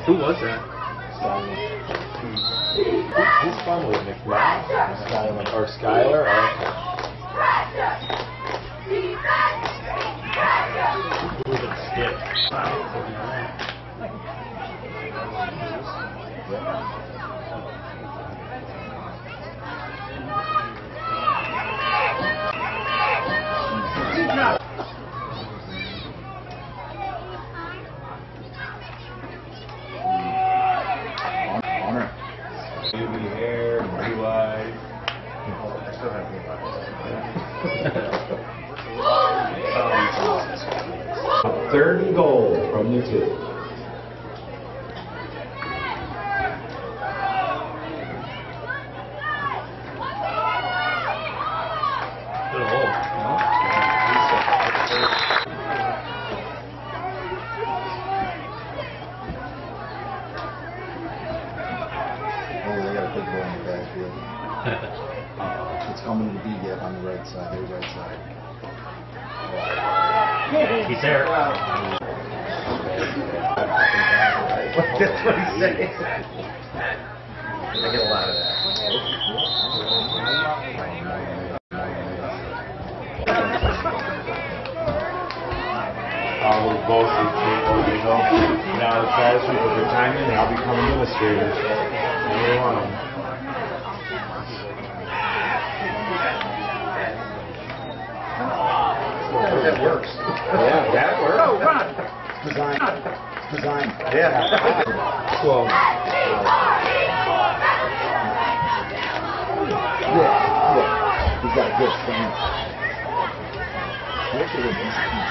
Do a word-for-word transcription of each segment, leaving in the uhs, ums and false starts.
Who was that? Who's fun with McMahon? Skyler. Or Skyler? Oh, okay. Who was it? Skip. Honor. Baby hair, blue eyes. I still have blue eyes. thirty gold from the two. Good hole. Oh, they got a big ball in the backfield. It's coming to the B gap on the right side, their right side. He's there. That's what he's saying. I get a lot of that. Uh, we'll both be people, you know. Now the past week of retirement, and I'll become administrator. Either one of them. That works. Yeah, that works. Oh, run! Design. Design. Yeah. Well, Yeah, yeah. He's got a good thing. Look at it.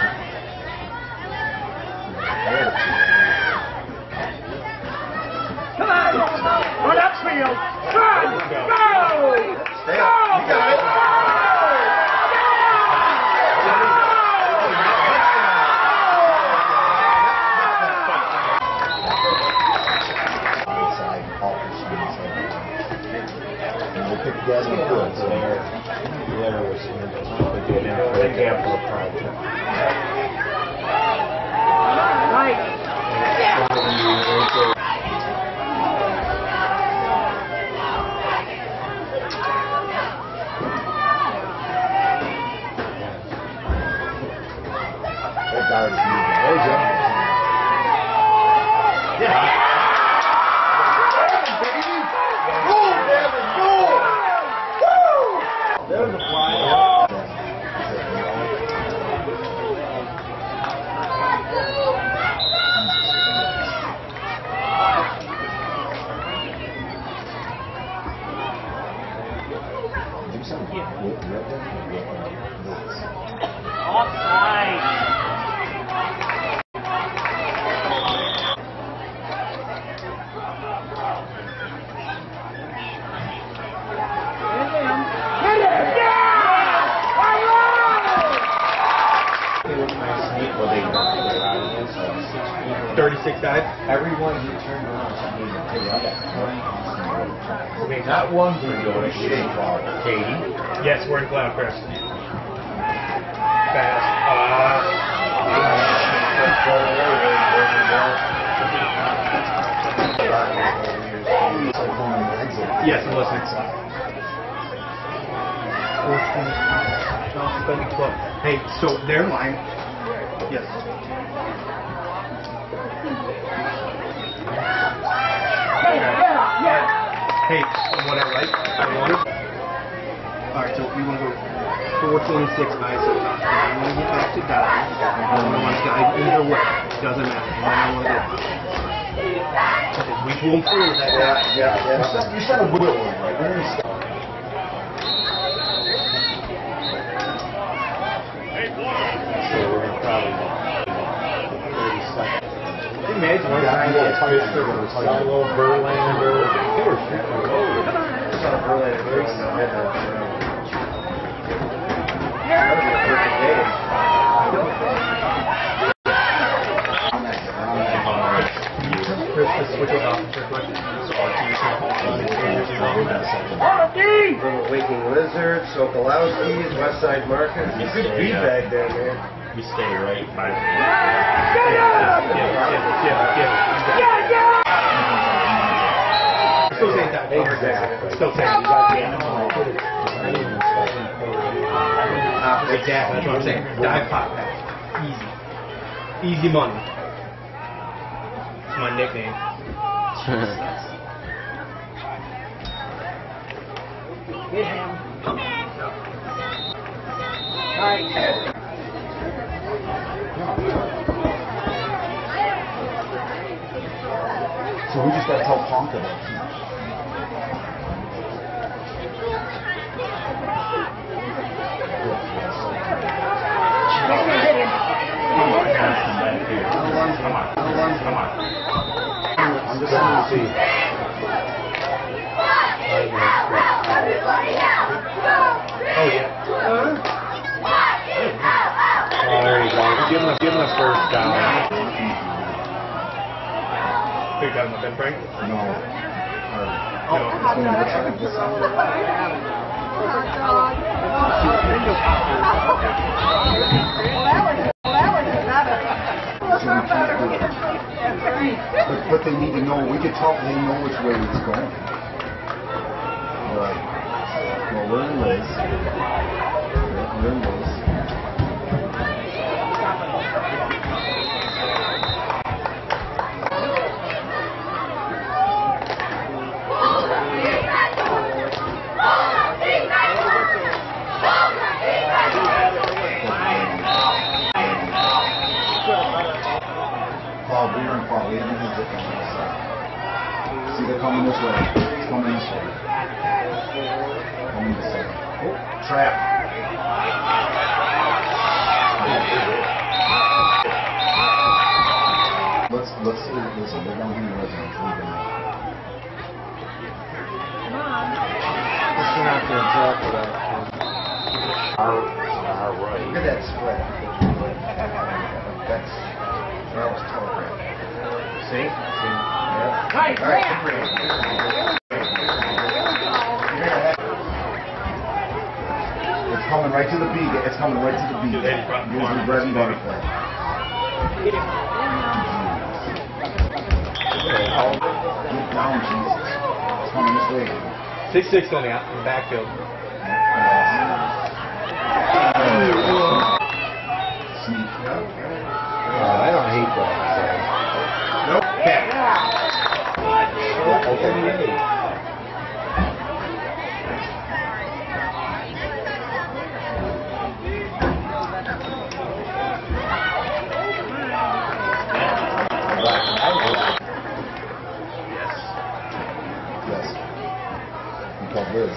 Come on! Run upfield! Run! Go! Stay up. You got it. Pick you guys up good. so there, there was they did it for the capital project. Right. That guard is moving. There you go. Yeah. There's a fly. Do something with red Offside. thirty-six guys. Everyone who turned around said, "Hey, I got twenty." Okay, Not one for doing it. Katie. Yes, we're in Cloud Crest. Fast. Uh, yes, I'm listening. Hey, so their line. Yes. Hey, what I like, I want. Alright, so you want to go four twenty-six guys up top. I want to get back to guys. I want to guide either way. Doesn't matter. And then I want to go. Okay, we pull them through with that. Yeah, yeah, yeah. You said a wheel one, right? We're gonna stop. So we're gonna probably thirty seconds. Can you imagine one Yeah, time yeah, that Fisher or Silo, Verlander, they were shooting gold. Little Waking Lizard, Sokolowski's, Westside Market. It's good feedback there, man. We stay right by. Get up! Yeah, yeah, yeah, yeah. Exactly. Still ten. You got the animal. Uh, exactly. That's what I'm saying. Dive pot pack. Easy. Easy money. It's my nickname. Get him. Alright. So we just gotta tell Punk about it. Come on, come on. I'm just trying to see. Oh, yeah. Oh, there you go. Give him a, give him a first down. Who you talking about, Ben Frank? No. Oh, But, but they need to know, we could tell they know which way it's going. Right. Well, we're in Liz. We're in Liz. Paul, we're in Paul. We haven't hit it on this side. See, they're coming this way. It's coming this way. Coming this way. Oh, trap. Let's, let's, listen, they're down here in the residence. Leave them out. Let's get out there and tackle that. Our, our right. Look at that spread. That's, that was telegraphed. see? See? Yeah. Right, All right, yeah. great. It's coming right to the B. It's coming right to the B. Dude, Eddie brought- Here's the bread and butter play. Get him. Get down, Jesus. It's coming this way. six six on the out in the backfield. Sneak. Oh, I don't hate that. Nope. Back. So. Okay. Yes. You called Liz.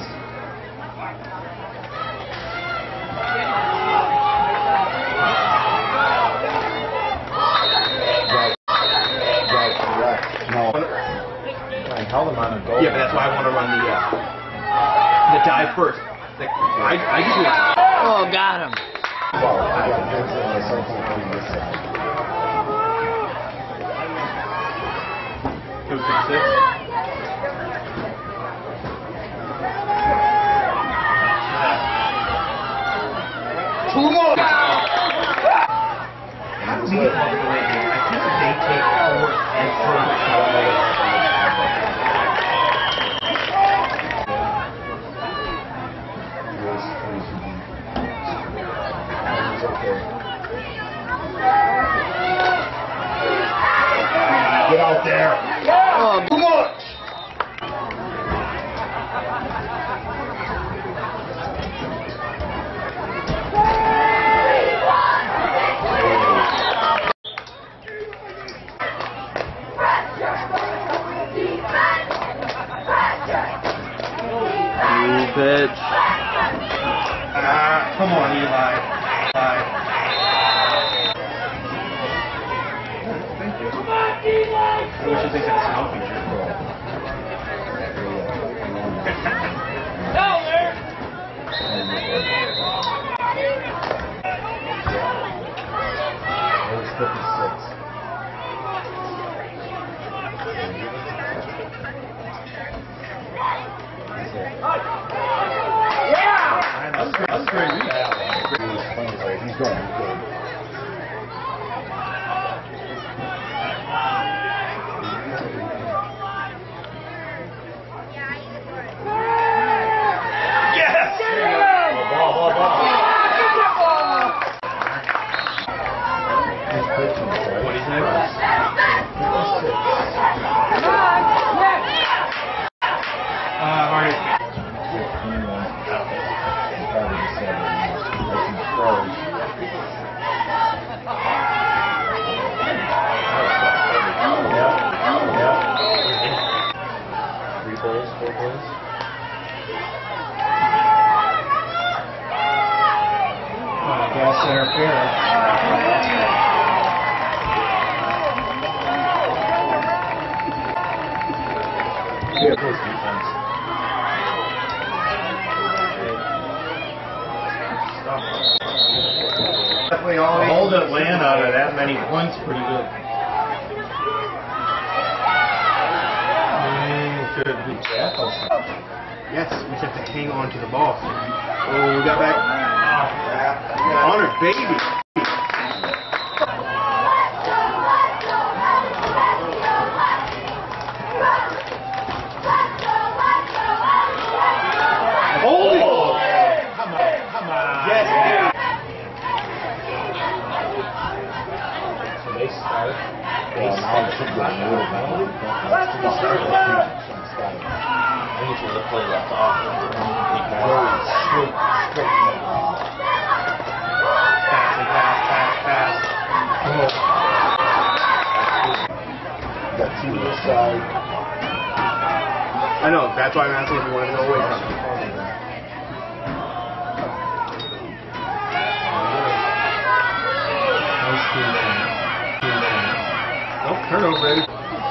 Right. Right, correct. No. I held him on a goal. Yeah, but that's why I want to run the uh, the dive first. Like, I, I just want. Oh, got him. Well, I got Vince on the circle on this side. Two six six. Two more. How do we all the way here? I think that they take fourth and first away. It's okay. Get out there. Oh, Too much. new pitch. Ah, come on, Eli. Eli. I wish they said snow feature. Down there. There's fifty-six. Yeah. That's great. That's great. He's going. He's going. Uh, Harney. Three poles, four poles. Uh, gas center fair. Yeah, close defense. Definitely all To hold Atlanta out of that many points pretty good. Could be Jackals. Yes, we just have to hang on to the ball. Oh, we got back. Honor, baby. Holy! Oh, come on, come on. Yes. So they start. They Well, now it should go a little bit. That's too much. I need to look play left off. Very straight, straight. Pass and pass, pass, pass. Got two to the side. I know, that's why I'm asking if you want to go away from it. Oh, turnover, baby.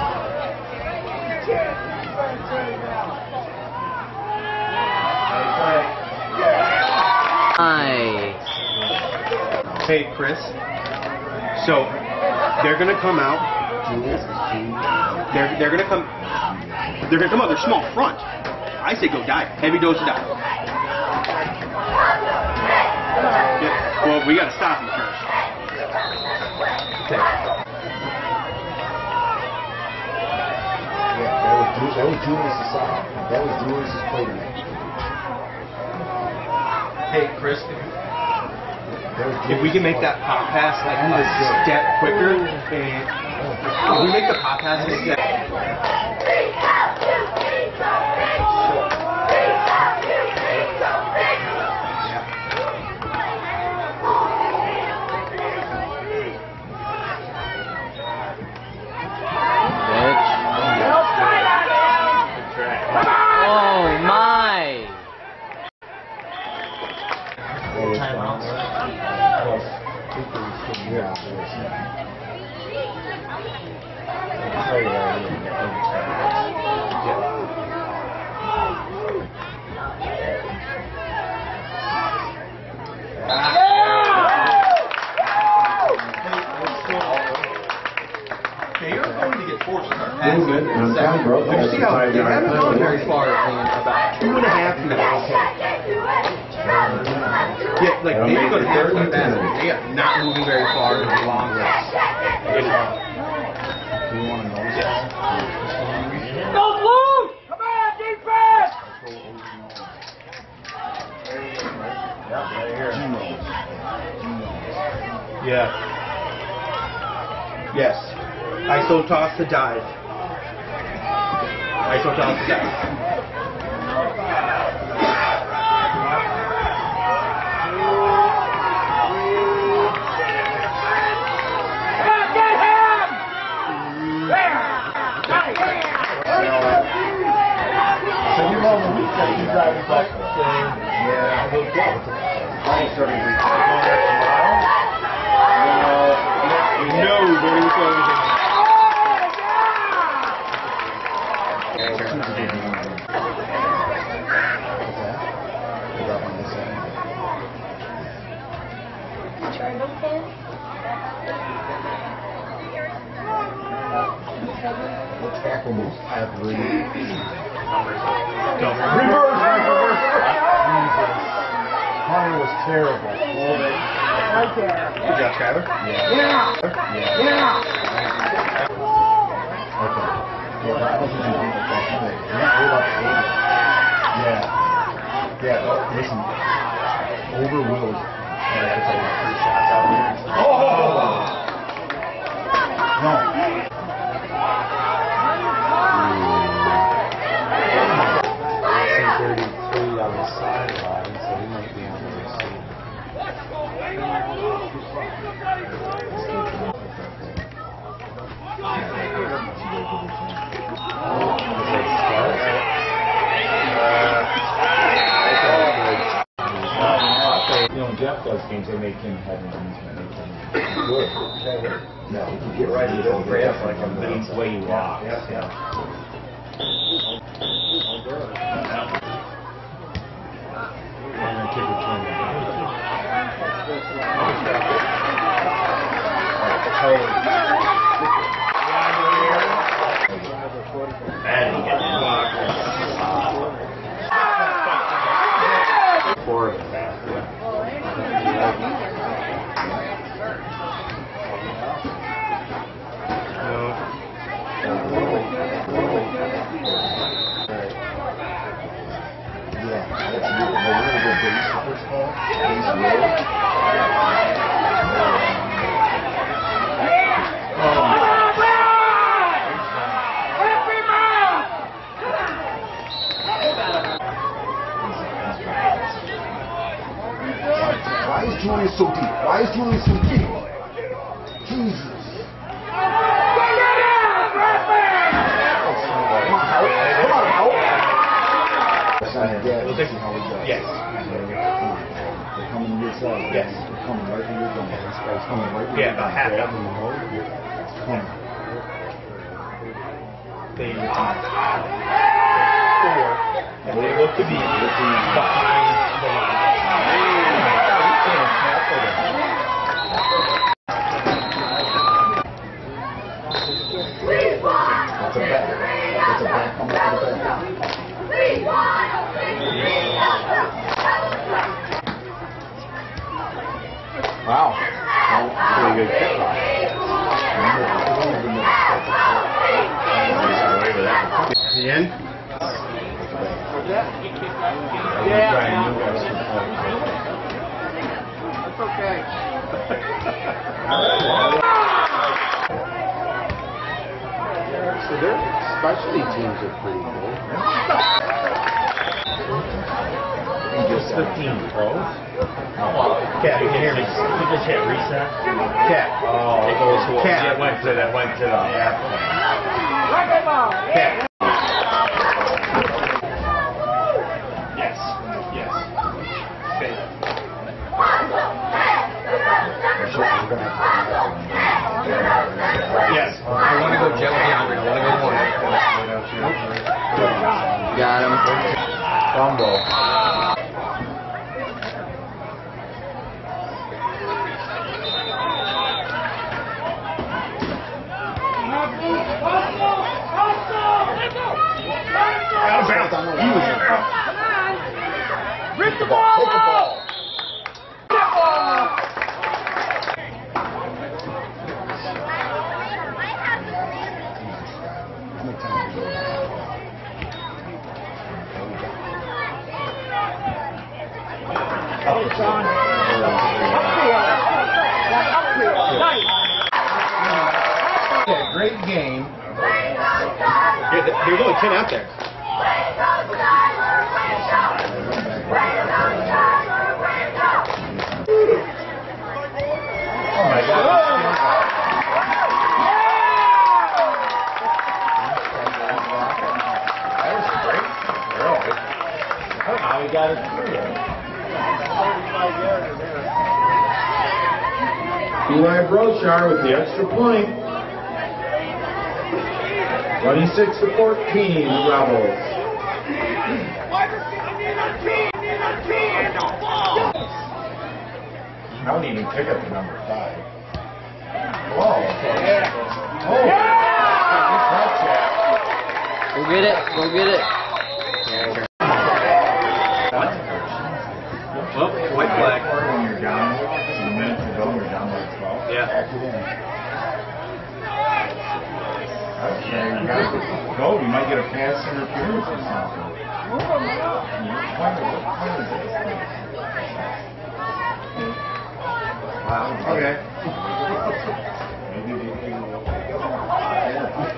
Nice. Hey, Chris. So, they're gonna come out. They're they're gonna come. They're gonna come out. They're small front. I say go dive. Heavy dose of dive. Yeah. Well, we gotta stop him first. Okay. Yeah, that was Ju- that was Julius' side. That was Julius' play to me. Hey, Chris. That was If we can make Julius' that pop pass like a step quicker, and if we make the pop pass a step. Oh my! Okay, you're going to get forced to start Movement on time, bro. But you see how they haven't gone very far in about two and a half minutes. Yeah, like they didn't go to half like that. They are not moving very far in the long race. Do you want to know this? Don't move! Come on, defense! Yeah. Yes. I S O toss to dive. I S O toss to dive. Come on, get him! There! Nice! So you know the week that you drive it back. Yeah. I'm starting to No, voting was closed. The tackle moves every. Double. Reverse, reverse. Jesus. Hunter was terrible. Right there. Good job, Skyler. Yeah! Yeah. Yeah! Okay. Yeah, but I don't think you can get that today. You're not worried about the eight. Yeah. Yeah, oh, listen. Over Will's. Uh, it's like three shots out there. Oh! thirty-three on the sideline, so he might be on the receiver. You know, when Jeff does games, they make him head and knees, man. They make him good. No, he can get right into the graph like a leads way you walk. Yeah, yeah. I'm going to kick return. Four of them. Why is Julius so deep? Why is Julius so deep? Jesus. Come on, help. Come on, help. We'll take how we go. Yes. They're coming to your side. Yes. They're coming right where you're going. This guy's coming right where Yeah, you're about going. half Grab of him them. and hold him. Come. They four, and they look to be behind the line. That's a back. That's a back coming out of the back. Wow. Pretty good kickoff. The end? Yeah. It's okay. So their specialty teams are pretty good. Just fifteen pros. Cat, you can hear me. You just hit reset. Cat. Oh, It goes to Cat. it went to that went to the app. Cat. Yes. Yes. Okay. Yes. I want to go jet with the Andre. I want to go one. Got him. Fumble. Out of bounds. He was in. Rip the ball Take the ball. How many times you go? Hey, Sean. Upfield. That upfield. Nice. Yeah, great game. Yeah, there's only ten out there. Oh my God. That was great. Really. Now we got it through. Eli Brochard with the extra point. twenty-six to fourteen, the Rebels. I don't even pick up the number five. Whoa. Oh. Go get it. Go get it. Well, white flag. When you're down, a minute to go, you're down by twelve. Yeah. Back it in. Okay, you got to go. You might get a pass interference or something. Wow. Okay. Maybe they can.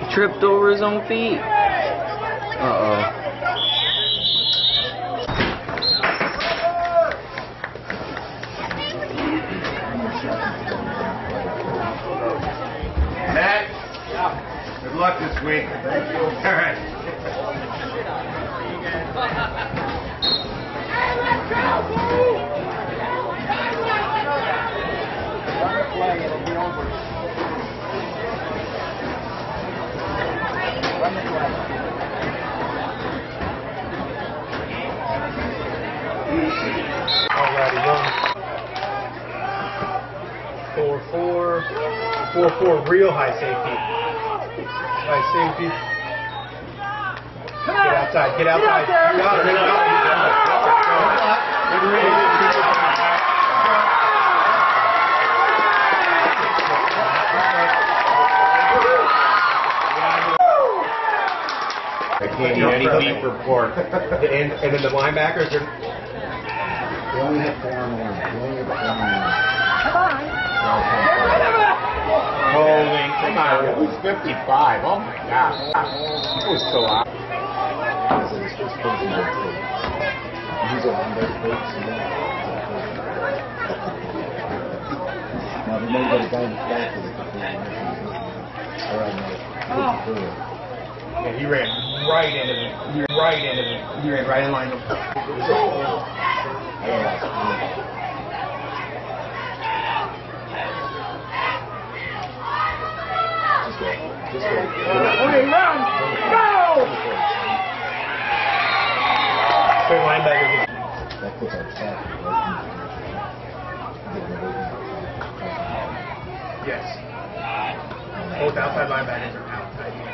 tripped over his own feet. Uh-oh. Matt, good luck this week. Thank you. All right. Alrighty, one. Four, four. Four, four, real high safety. High safety. Get outside, get outside. You got it, you got it, you got it. Good read. I can't eat any beef or pork. And, and then the linebackers are. They only have four on one. They only have four on one. Holding. Come on. It was fifty-five. Oh my God. It was so out. He's a linebacker coach. Now, if you know that a guy in the back is a complete all right, no. Yeah, he ran right into the. He ran right into the. He ran right in line. Just go. Just go. Okay, run! Go! Straight linebackers. That puts our attack right. Yes. Both outside linebackers are outside.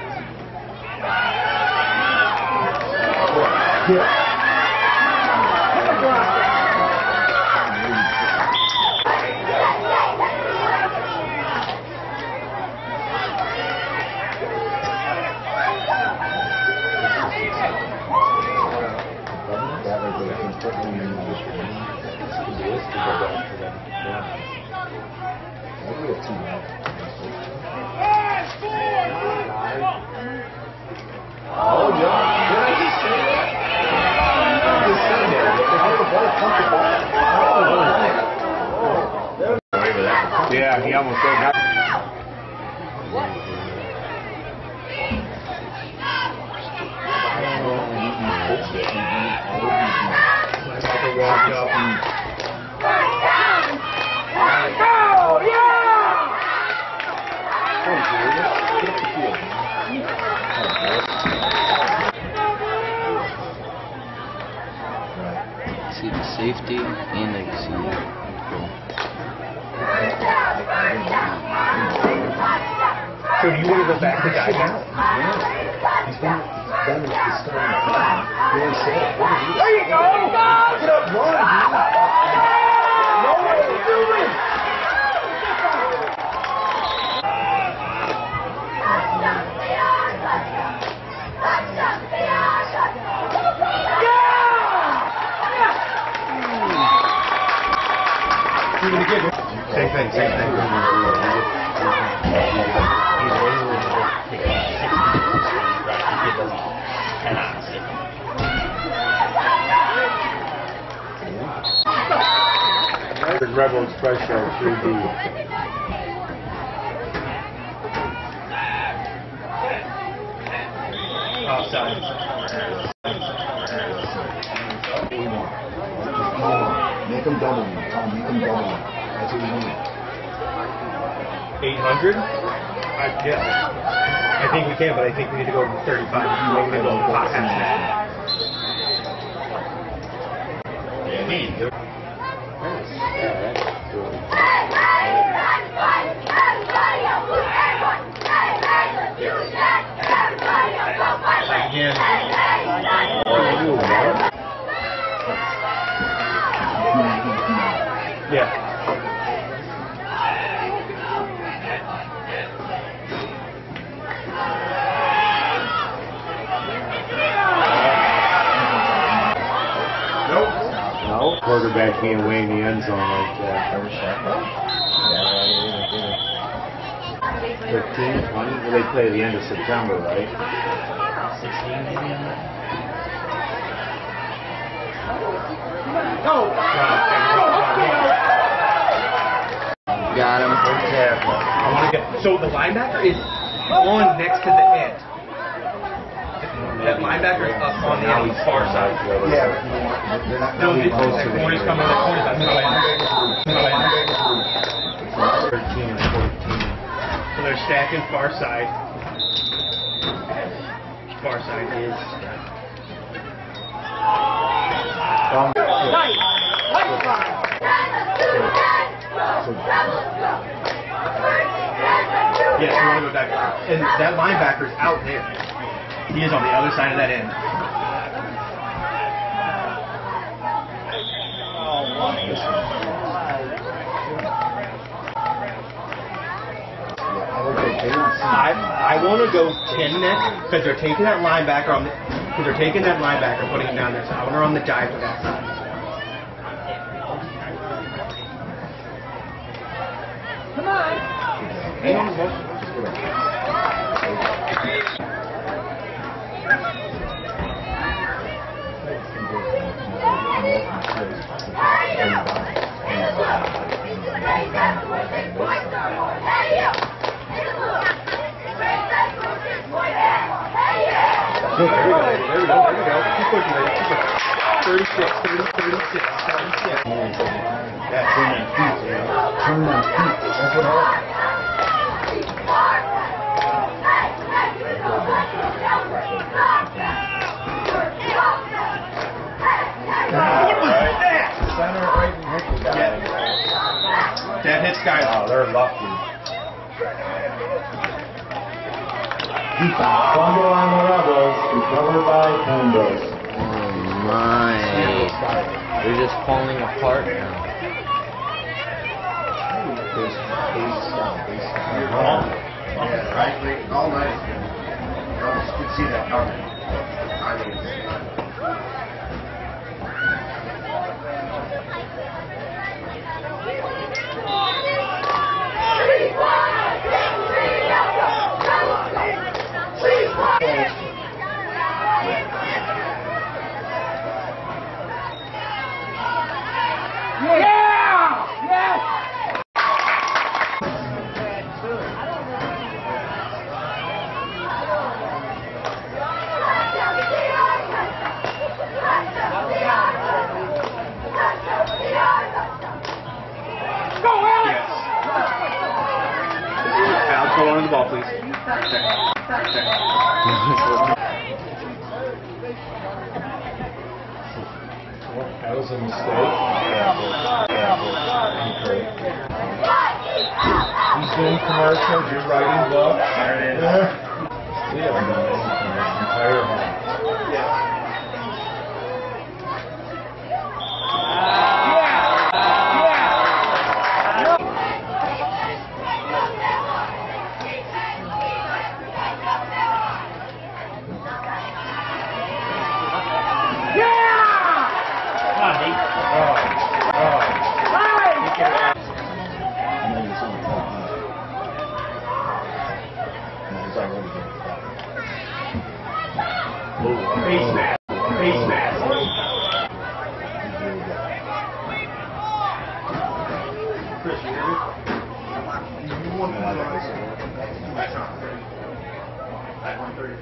Oh, yeah. Did I just say that? I just said that. Yeah, he almost got. Walked up. Go! Yeah! See the safety and I can see the So do you want to go back to guy now? He's been done with the starting time. Really said, what did he There you go! Get up, run, dude. No, what are you doing? Same thing, same thing. The Rebel Express Show three D. Offside. Make him double me, Tom. Make him double me. That's what we want. eight hundred? I guess. I think we can, but I think we need to go to thirty-five. We're going to go past that. Yeah, neat. Again. Yeah. Nope. No. Quarterback can't win the end zone like that. First shot. Yeah, right. fifteen, twenty? Well, they play at the end of September, right? sixteen maybe on that. Go! Got him. I want to get. So the linebacker is on next to the end. That linebacker is up on the on the far side. Yeah, but you want, they're not No, going to be this close to corner's it. coming. The corner's up. thirteen and fourteen. So they're stacking far side. Far side is. Um, Nice. Nice line. Yes, we want to go back. And that linebacker's out there. He is on the other side of that end. I I want to go ten next because they're taking that linebacker on the because they're taking that linebacker and putting him down there. So I want to run the dive to that side. Come on. Hang on, just get up. There we go, there we go, there we go. Keep pushing, baby. Keep pushing. thirty-six, thirty, thirty-six, thirty-six. Yeah, turn that feet, yeah. Turn that feet. That's what I What was that? Center right and hit the guy. That hits guys. Oh, they're lucky. Fumble on the Rebels, recovered by Pembroke. Oh my. They're just falling apart now. Base, base down, base down. Yeah, right, wait, all night. You could see that coming. I mean, Yeah! Yes! Go, Alex! Alex, hold on to the ball, please. Check. Check. That was a mistake. He's doing commercials, you're writing books. There it is. Yeah, entire house. Face mask. Face mask. Chris, you hear me? You want to at one thirty.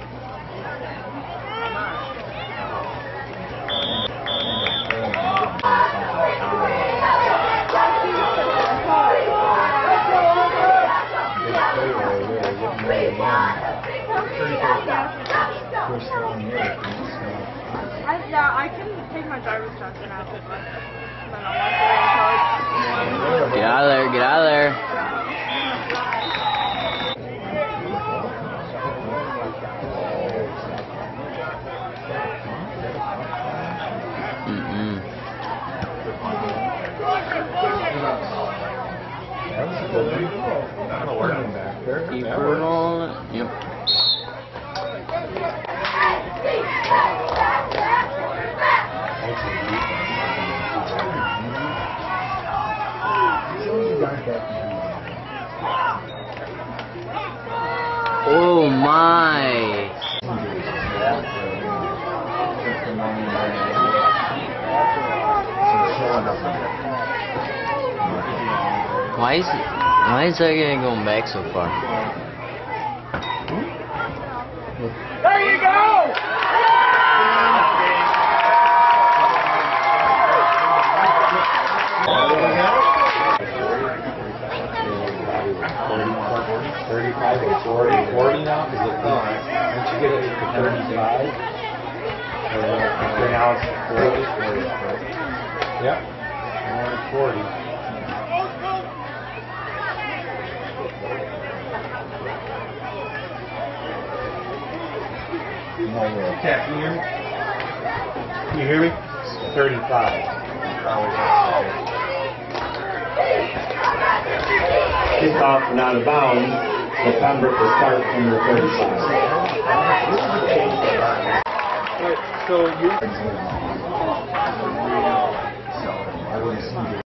I, yeah, I can take my driver's test and ask it, but then I'll want to Get out of there, get out of there. Mm-mm. Keep it rolling. Yep. Oh my. Why is it, why is that guy going back so far? There you go! thirty-five or forty, forty now, because it, once you get it to thirty-five, or now it's forty, yep, more than forty. Cat, can you hear me? Can you hear me? thirty-five. Kickoff and out of bounds, so Pembroke will start from the thirty-five. So you.